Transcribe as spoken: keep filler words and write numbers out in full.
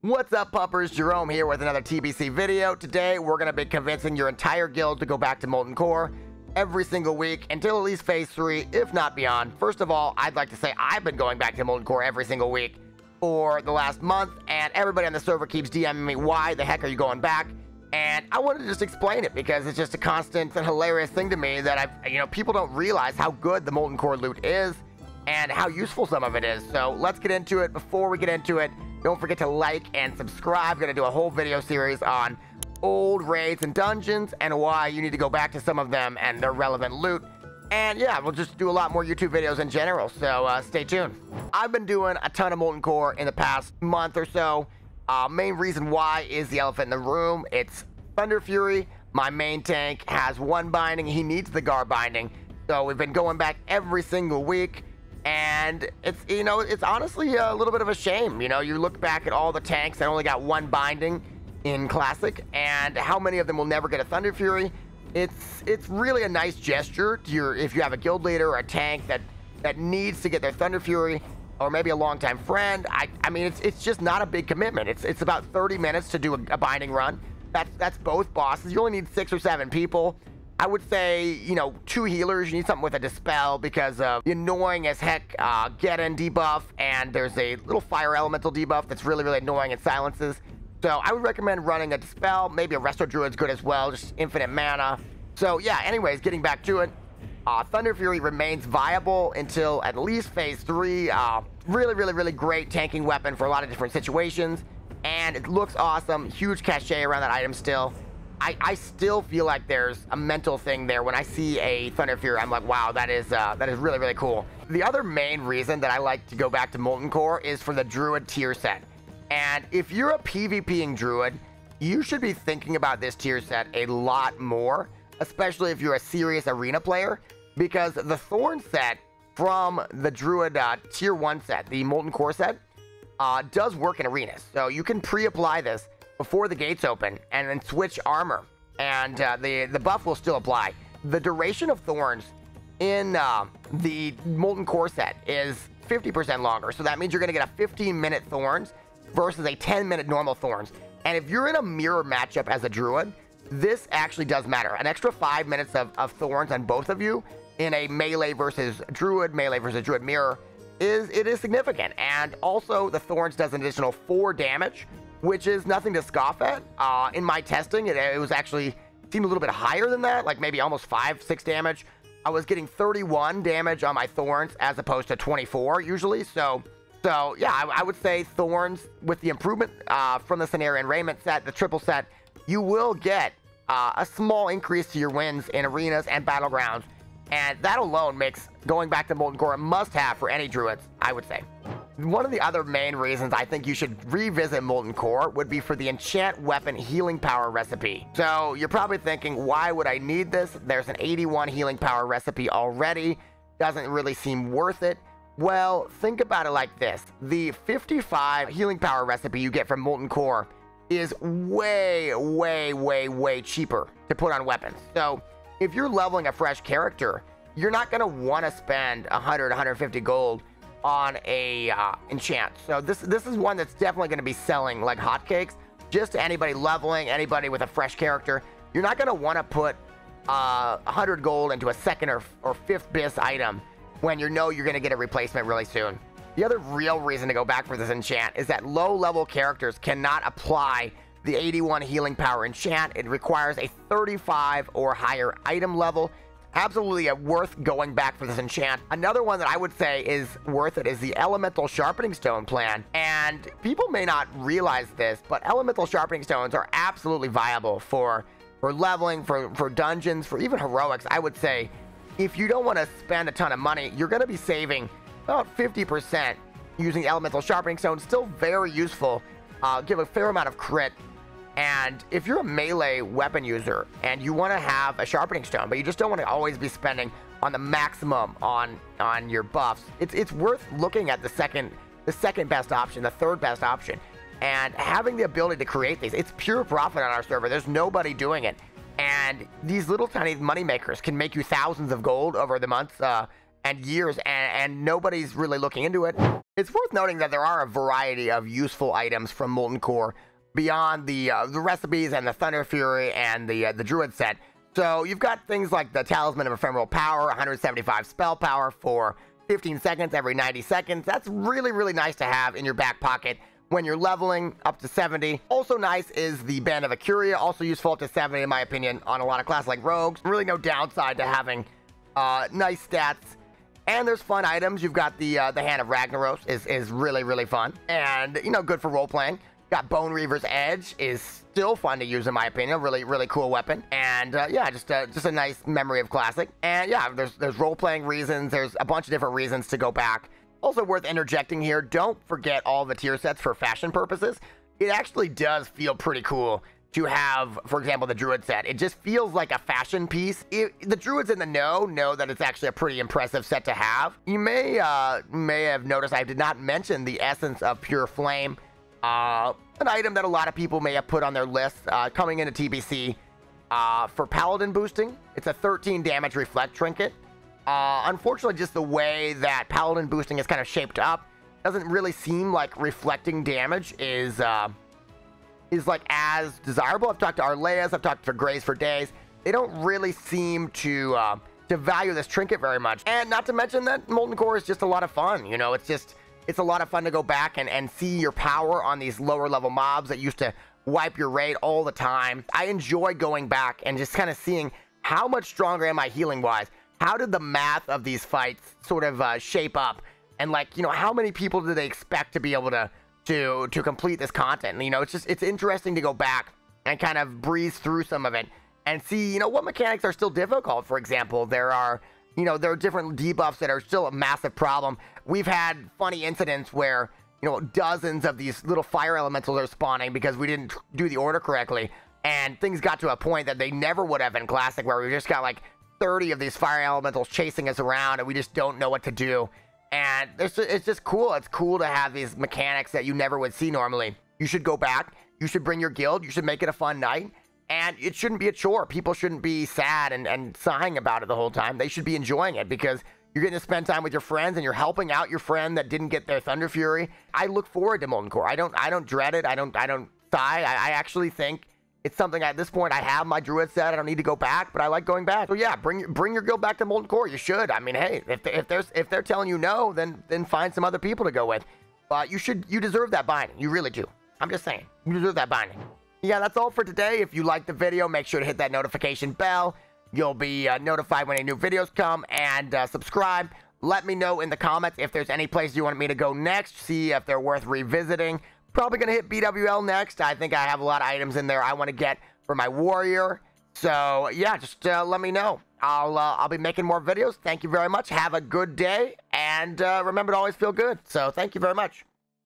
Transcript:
What's up, pumpers? Jerome here with another T B C video. Today, we're going to be convincing your entire guild to go back to Molten Core every single week until at least phase three, if not beyond. First of all, I'd like to say I've been going back to Molten Core every single week for the last month, and everybody on the server keeps DMing me, why the heck are you going back? And I wanted to just explain it because it's just a constant and hilarious thing to me that I've, you know, people don't realize how good the Molten Core loot is and how useful some of it is. So let's get into it. Before we get into it, don't forget to like and subscribe. I'm going to do a whole video series on old raids and dungeons and why you need to go back to some of them and their relevant loot. And yeah, we'll just do a lot more YouTube videos in general, so uh, stay tuned. I've been doing a ton of Molten Core in the past month or so. Uh, main reason why is the elephant in the room. It's Thunder Fury. My main tank has one binding. He needs the Gar binding. So we've been going back every single week. And it's, you know, it's honestly a little bit of a shame. You know, you look back at all the tanks that only got one binding in Classic, and how many of them will never get a Thunder Fury. It's it's really a nice gesture to your, if you have a guild leader or a tank that that needs to get their Thunder Fury, or maybe a longtime friend. I I mean, it's it's just not a big commitment. It's it's about thirty minutes to do a, a binding run. That's that's both bosses. You only need six or seven people. I would say, you know, two healers. You need something with a dispel because of the annoying as heck uh, get in debuff, and there's a little fire elemental debuff that's really, really annoying and silences. So I would recommend running a dispel, maybe a resto druid's good as well, just infinite mana. So yeah, anyways, getting back to it, uh, Thunder Fury remains viable until at least phase three. Uh, really, really, really great tanking weapon for a lot of different situations, and it looks awesome. Huge cachet around that item still. I, I still feel like there's a mental thing there. When I see a Thunder Fury, I'm like, wow, that is uh, that is really, really cool. The other main reason that I like to go back to Molten Core is for the Druid tier set. And if you're a PvPing Druid, you should be thinking about this tier set a lot more, especially if you're a serious arena player, because the Thorn set from the Druid uh, tier one set, the Molten Core set, uh, does work in arenas. So you can pre-apply this before the gates open and then switch armor, and uh, the the buff will still apply. The duration of thorns in uh, the Molten Core set is fifty percent longer, so that means you're going to get a fifteen minute thorns versus a ten minute normal thorns. And if you're in a mirror matchup as a druid, this actually does matter. An extra five minutes of, of thorns on both of you in a melee versus druid, melee versus druid mirror, is it is significant. And also the thorns does an additional four damage, which is nothing to scoff at. Uh, in my testing, it, it was actually seemed a little bit higher than that, like maybe almost five, six damage. I was getting thirty-one damage on my thorns as opposed to twenty-four usually. So, so yeah, I, I would say thorns with the improvement uh, from the Cenarian Raiment set, the triple set, you will get uh, a small increase to your wins in arenas and battlegrounds, and that alone makes going back to Molten Core a must-have for any druids, I would say. One of the other main reasons I think you should revisit Molten Core would be for the enchant weapon healing power recipe. So you're probably thinking, why would I need this? There's an eighty-one healing power recipe already. Doesn't really seem worth it. Well, think about it like this. The fifty-five healing power recipe you get from Molten Core is way, way, way, way cheaper to put on weapons. So if you're leveling a fresh character, you're not going to want to spend one hundred, one hundred fifty gold on a uh, enchant. So this this is one that's definitely going to be selling like hotcakes just to anybody leveling, anybody with a fresh character. You're not going to want to put uh, one hundred gold into a second or, or fifth bis item when you know you're going to get a replacement really soon. The other real reason to go back for this enchant is that low level characters cannot apply the eighty-one healing power enchant. It requires a thirty-five or higher item level. Absolutely worth going back for this enchant. Another one that I would say is worth it is the Elemental Sharpening Stone plan. And people may not realize this, but Elemental Sharpening Stones are absolutely viable for, for leveling, for, for dungeons, for even heroics. I would say if you don't want to spend a ton of money, you're going to be saving about fifty percent using Elemental Sharpening Stone. Still very useful. Uh, give a fair amount of crit. And if you're a melee weapon user and you want to have a sharpening stone, but you just don't want to always be spending on the maximum on on your buffs, it's it's worth looking at the second the second best option, the third best option, and having the ability to create these. It's pure profit on our server. There's nobody doing it, and these little tiny money makers can make you thousands of gold over the months uh, and years, and, and nobody's really looking into it. It's worth noting that there are a variety of useful items from Molten Core beyond the uh, the recipes and the Thunder Fury and the uh, the Druid set. So you've got things like the Talisman of Ephemeral Power, one hundred seventy-five spell power for fifteen seconds every ninety seconds. That's really, really nice to have in your back pocket when you're leveling up to seventy. Also nice is the Band of Acuria, also useful up to seventy in my opinion on a lot of classes like Rogues. Really no downside to having uh, nice stats. And there's fun items. You've got the uh, the Hand of Ragnaros is, is really, really fun. And, you know, good for role-playing. Got Bone Reaver's Edge is still fun to use in my opinion. Really, really cool weapon. And uh, yeah, just a, just a nice memory of Classic. And yeah, there's, there's role-playing reasons. There's a bunch of different reasons to go back. Also worth interjecting here, don't forget all the tier sets for fashion purposes. It actually does feel pretty cool to have, for example, the Druid set. It just feels like a fashion piece. It, the Druids in the know know that it's actually a pretty impressive set to have. You may uh, may have noticed I did not mention the Essence of Pure Flame, uh, an item that a lot of people may have put on their list uh, coming into T B C uh, for Paladin boosting. It's a thirteen damage reflect trinket. Uh, unfortunately, just the way that Paladin boosting is kind of shaped up doesn't really seem like reflecting damage is... Uh, is like as desirable. I've talked to Arleas, I've talked to Grays for days. They don't really seem to uh, to value this trinket very much. And not to mention that Molten Core is just a lot of fun. You know, it's just, it's a lot of fun to go back and, and see your power on these lower level mobs that used to wipe your raid all the time. I enjoy going back and just kind of seeing how much stronger am I healing wise? How did the math of these fights sort of uh, shape up? And like, you know, how many people do they expect to be able to to to complete this content? And, you know, it's just, it's interesting to go back and kind of breeze through some of it and see, you know, what mechanics are still difficult. For example, there are, you know, there are different debuffs that are still a massive problem. We've had funny incidents where, you know, dozens of these little fire elementals are spawning because we didn't do the order correctly, and things got to a point that they never would have in Classic, where we just got like thirty of these fire elementals chasing us around and we just don't know what to do. And it's just, it's just cool. It's cool to have these mechanics that you never would see normally. You should go back. You should bring your guild. You should make it a fun night. And it shouldn't be a chore. People shouldn't be sad and, and sighing about it the whole time. They should be enjoying it because you're getting to spend time with your friends and you're helping out your friend that didn't get their Thunder Fury. I look forward to Molten Core. I don't I don't dread it. I don't I don't sigh. I, I actually think it's something at this point. I have my Druid set. I don't need to go back, but I like going back. So yeah, bring bring your guild back to Molten Core. You should. I mean, hey, if if there's if they're telling you no, then then find some other people to go with. But you should you deserve that binding. You really do. I'm just saying, you deserve that binding. Yeah, that's all for today. If you liked the video, make sure to hit that notification bell. You'll be uh, notified when any new videos come, and uh, subscribe. Let me know in the comments if there's any place you want me to go next. See if they're worth revisiting. Probably going to hit B W L next. I think I have a lot of items in there I want to get for my warrior. So, yeah, just uh, let me know. I'll, uh, I'll be making more videos. Thank you very much. Have a good day. And uh, remember to always feel good. So, thank you very much.